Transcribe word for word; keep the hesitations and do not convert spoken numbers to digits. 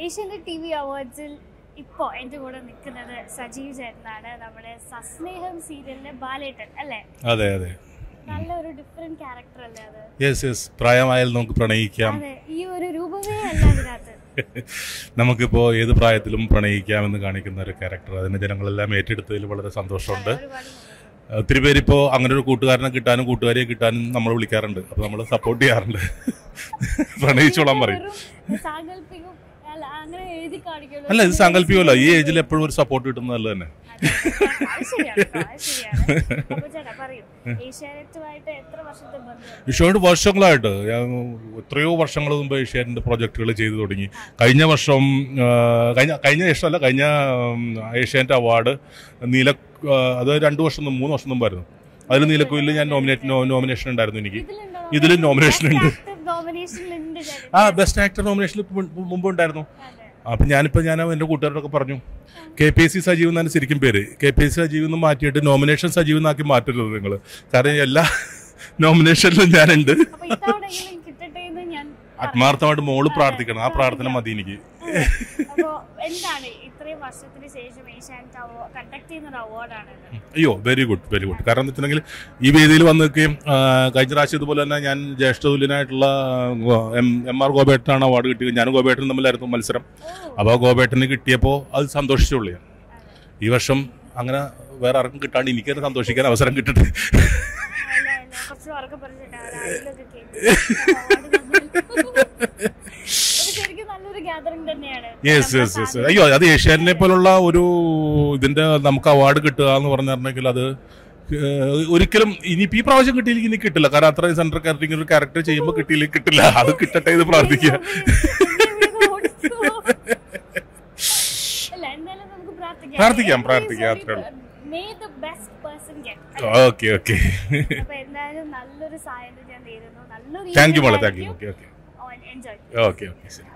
Asianet T V Awards ഇപ്പോൾ എൻ്റെ കൂടെ നിൽക്കുന്നത് സജീവ് ചേട്ടനാണ്. നമ്മുടെ സസ്നേഹം സീരിയലിലെ ബാലേട്ടൻ അല്ലേ? അതെ അതെ, നല്ലൊരു ഡിഫറെന്റ് ക്യാരക്ടർ അല്ലേ അത്? യെസ് യെസ്, പ്രായമായാൽ നമുക്ക് പ്രണയിക്കാം. അതെ, ഈ ഒരു രൂപമേ അല്ല അതിനകത്ത്. നമുക്കിപ്പോ ഏത് പ്രായത്തിലും പ്രണയിക്കാമെന്ന് കാണിക്കുന്ന ഒരു ക്യാരക്ടർ. അതിന് ജനങ്ങളെല്ലാം ഏറ്റെടുത്തതിൽ വളരെ സന്തോഷമുണ്ട്. ഒത്തിരി പേരിപ്പോൾ അങ്ങനെ ഒരു കൂട്ടുകാരനെ കിട്ടാനും കൂട്ടുകാരിയെ കിട്ടാനും നമ്മൾ വിളിക്കാറുണ്ട്. അപ്പോൾ നമ്മൾ സപ്പോർട്ട് ചെയ്യാറുണ്ട്. പ്രണയിച്ചോളാൻ പറയും. അല്ല, ഇത് സാങ്കല്പികമല്ല. ഈ ഏജിൽ എപ്പോഴും ഒരു സപ്പോർട്ട് കിട്ടുന്നത് നല്ല തന്നെ. ഏഷ്യാനെറ്റ് വർഷങ്ങളായിട്ട്, എത്രയോ വർഷങ്ങൾ മുമ്പ് ഏഷ്യാനെറ്റ് പ്രോജക്റ്റുകൾ ചെയ്തു തുടങ്ങി. കഴിഞ്ഞ വർഷം കഴിഞ്ഞ കഴിഞ്ഞ വർഷമല്ല കഴിഞ്ഞ ഏഷ്യാനെറ്റ് അവാർഡ് നീല, അത് രണ്ടു വർഷം മുമ്പ് മൂന്ന് വർഷം മുമ്പായിരുന്നു. അതിൽ നീലക്കുയിലിൽ ഞാൻ നോമിനേറ്റ് നോമിനേഷൻ ഉണ്ടായിരുന്നു. എനിക്ക് ഇതിലും നോമിനേഷൻ ഉണ്ട്. ആ, ബെസ്റ്റ് ആക്ടർ നോമിനേഷനിൽ മുമ്പ് ഉണ്ടായിരുന്നു. അപ്പം ഞാനിപ്പോൾ ഞാൻ എൻ്റെ കൂട്ടുകാരോടൊക്കെ പറഞ്ഞു, K P S C Sajeev എന്നാണ് ശരിക്കും പേര്. K P S C Sajeev എന്ന് മാറ്റിയിട്ട് നോമിനേഷൻ സജീവ് എന്നാക്കി മാറ്റരുത് നിങ്ങൾ. കാരണം എല്ലാ നോമിനേഷനിലും ഞാനുണ്ട്. ആത്മാർത്ഥമായിട്ട് മോള് പ്രാർത്ഥിക്കണം. ആ പ്രാർത്ഥന മതി എനിക്ക്. അയ്യോ, വെരി ഗുഡ് വെരി ഗുഡ്. കാരണം എന്താ വെച്ചിട്ടുണ്ടെങ്കിൽ ഈ വേദിയിൽ വന്ന് നിൽക്കുകയും കഴിഞ്ഞ പ്രാവശ്യം ഇതുപോലെ തന്നെ ഞാൻ ജ്യേഷ്ഠതുല്യനായിട്ടുള്ള എം എം ആർ ഗോപേട്ടനാണ് അവാർഡ് കിട്ടിയത്. ഞാനും ഗോപേട്ടനും തമ്മിലായിരുന്നു മത്സരം. അപ്പോൾ ഗോപേട്ടന് കിട്ടിയപ്പോൾ അത് സന്തോഷിച്ചുള്ളൂ ഞാൻ. ഈ വർഷം അങ്ങനെ വേറെ ആർക്കും കിട്ടാണ്ട് എനിക്ക് തന്നെ സന്തോഷിക്കാൻ അവസരം കിട്ടട്ടെ. Yes yes yes. അയ്യോ, അത് ഏഷ്യാനെ പോലുള്ള ഒരു ഇതിന്റെ നമുക്ക് അവാർഡ് കിട്ടുക എന്ന് പറഞ്ഞിട്ടുണ്ടെങ്കിൽ അത് ഒരിക്കലും ഇനിയിപ്പോ ഈ പ്രാവശ്യം കിട്ടിയില്ലെങ്കിൽ ഇനി കിട്ടില്ല. കാരണം അത്രയും സെൻട്രൽ ക്യാരക്ടർ ഒരു ക്യാരക്ടർ ചെയ്യുമ്പോൾ കിട്ടിയില്ലെങ്കിൽ കിട്ടില്ല. അത് കിട്ടട്ടെ എന്ന് പ്രാർത്ഥിക്കുക. പ്രാർത്ഥിക്കാം പ്രാർത്ഥിക്കാം അത്രേ ഉള്ളൂ. ഓക്കെ ഓക്കെ, താങ്ക് യു മോളെ, thank you. Okay okay okay okay, ശരി.